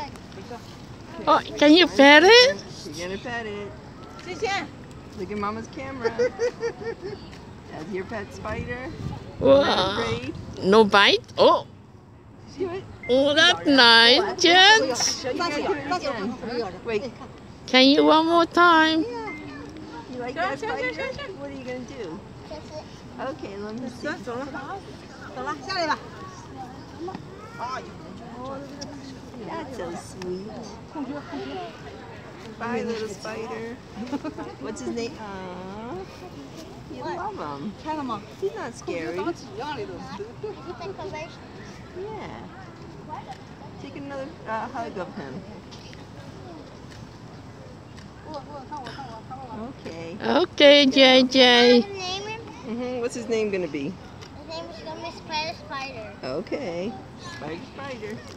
Oh, can you pet it? You're gonna pet it. Look at Mama's camera. That's your pet spider. Wow. No bite? Oh. Do it. Oh, that's nice, Jen. Show you guys again. Wait. Can you one more time? Yeah. You like that spider? What are you gonna do? Okay, let me see. That's so sweet. Bye, little spider. What's his name? You love him. He's not scary. Yeah. Take another hug of him. Okay. Okay, JJ. What's his name gonna be? His name is gonna be Spider. Okay. Spider.